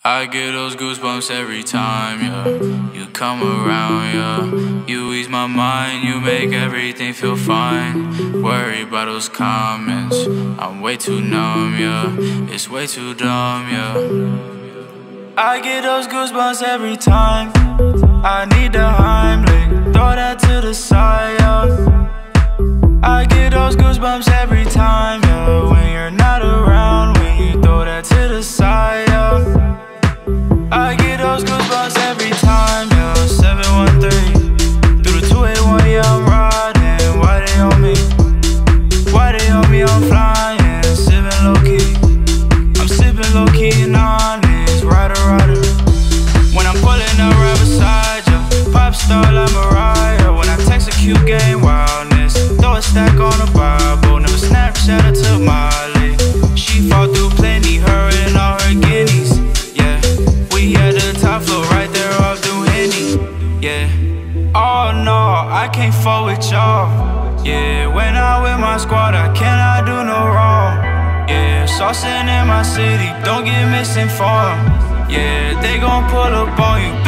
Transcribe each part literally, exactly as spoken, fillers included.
I get those goosebumps every time, yeah. You come around, yeah. You ease my mind, you make everything feel fine. Worry about those comments, I'm way too numb, yeah. It's way too dumb, yeah. I get those goosebumps every time. I need the Heimlich, throw that to the side, yeah. I get those goosebumps every time, yeah. When you're not around, when you throw that to the side, yeah. I get those goosebumps every time, yeah. seven one three through the two eight one, yeah, I'm riding. Why they on me? Why they on me? I'm flying, sipping low-key. I'm sipping low-key and honest, rider, rider. When I'm pulling up right beside you, pop star like Mariah. When I text a cute game, wildness, throw a stack on the Bible. Never Snapchat her to Miley. She fought through plenty, her and all her guineas. We at the top floor, right there off through Henny, yeah. Oh no, I can't fuck with y'all, yeah. When I'm with my squad, I cannot do no wrong, yeah. Saucing in my city, don't get misinformed, yeah. They gon' pull up on you,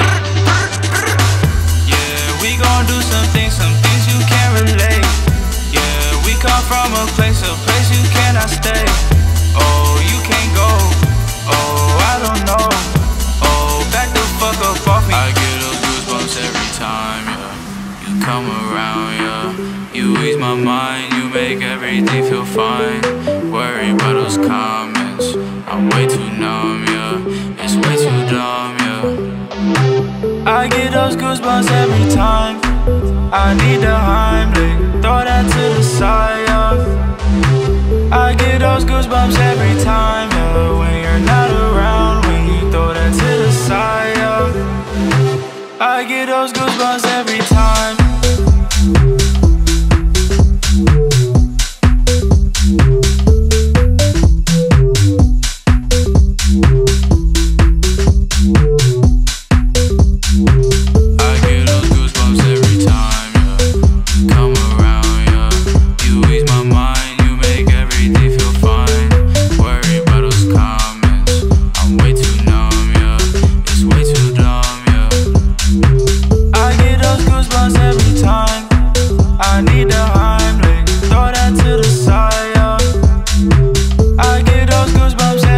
yeah. We gon' do some things, some things you can't relate, yeah. We come from a place, a place you cannot stay. Oh, you can't go, oh, I don't know. Back the fuck up off me. I get those goosebumps every time, yeah. You come around, yeah. You ease my mind, you make everything feel fine. Worry about those comments, I'm way too numb, yeah. It's way too dumb, yeah. I get those goosebumps every time. I need the Heimlich, throw that to the side, yeah. I get those goosebumps every time, yeah. When you're not around, when you throw that to the side, yeah. I get those goosebumps every time. Goosebumps